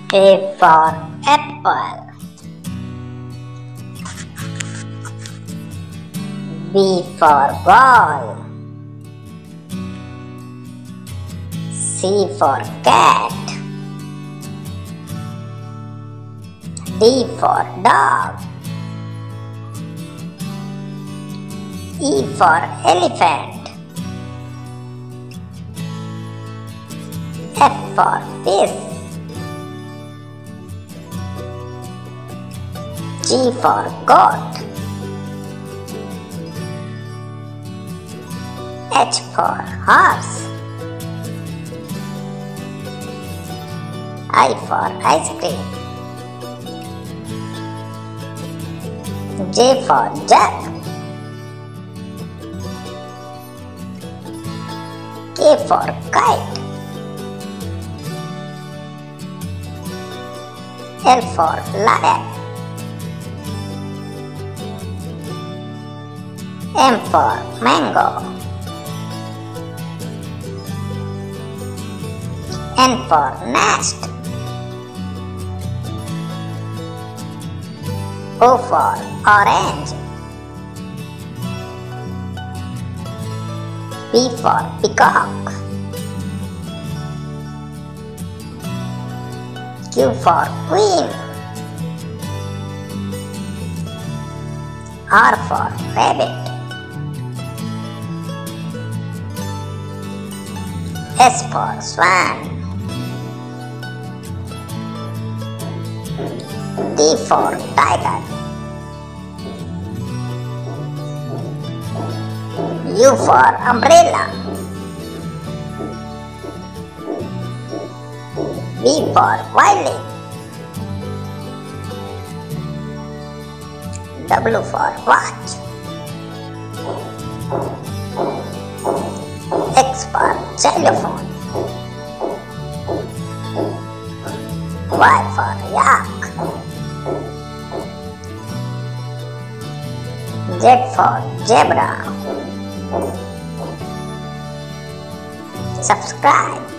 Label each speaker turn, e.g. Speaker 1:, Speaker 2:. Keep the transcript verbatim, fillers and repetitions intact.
Speaker 1: A for apple. B for ball. C for cat. D for dog. E for elephant. F for fish. G for goat. H for horse. I for ice cream. J for jug. K for kite. L for lion. M for mango. N for nest. O for orange. P for peacock. Q for queen. R for rabbit. S for swan. T for tiger. U for umbrella. V for violin. W for watch. X for xylophone. Y for yak. Z for zebra. Subscribe.